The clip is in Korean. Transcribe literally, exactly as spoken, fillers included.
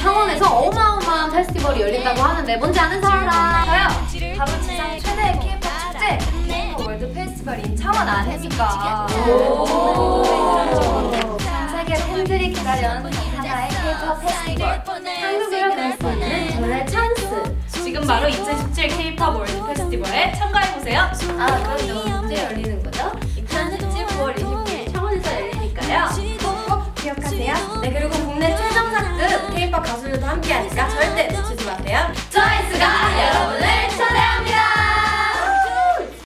창원에서 어마어마한 페스티벌이 열린다고 하는데 뭔지 아는 사람? 저요! 바로 지상 최대의 케이팝 축제! 케이팝 월드 페스티벌인 창원 아닙니까? 전 세계 팬들이 기다려온 하나의 케이팝 페스티벌. 한국으로 갈 수 있는 저의 찬스! 지금 바로 이천십칠 케이팝 월드 페스티벌에 참가해보세요. 아, 그럼 언제 열리는 거죠? 이천십칠 구월 이십구일 창원에서 열리니까요. 꼭 기억하세요. 네, 그리고 국내 최정상급 케이팝 가수들도 함께하니까 절대 놓치지 마세요.